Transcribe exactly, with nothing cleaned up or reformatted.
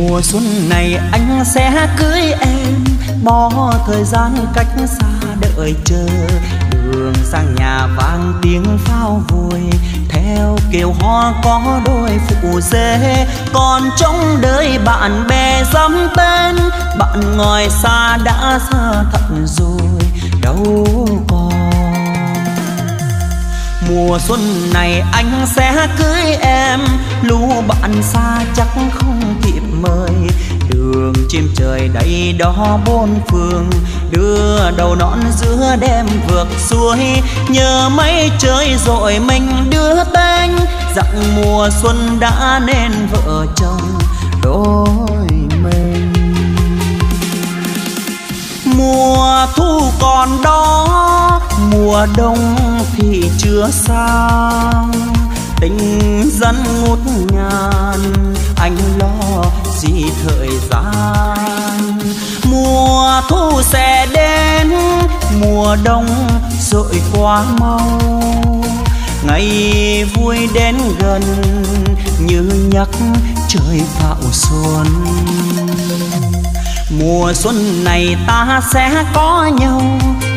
Mùa xuân này anh sẽ cưới em, bỏ thời gian cách xa đợi chờ. Đường sang nhà vang tiếng pháo vui, theo kiều hoa có đôi phụ rể. Còn trong đời bạn bè dám tên, bạn ngoài xa đã xa thật rồi đâu còn. Mùa xuân này anh sẽ cưới em, lũ bạn xa chắc không kịp mời. Đường chim trời đầy đó bốn phương, đưa đầu nón giữa đêm vượt suối. Nhờ mấy trời rồi mình đưa tên, dặn mùa xuân đã nên vợ chồng đôi mình. Mùa thu còn đó, mùa đông thì chưa sang. Tình dân ngút ngàn, anh lo gì thời gian. Mùa thu sẽ đến, mùa đông dội quá mau. Ngày vui đến gần như nhắc trời thạo xuân. Mùa xuân này ta sẽ có nhau,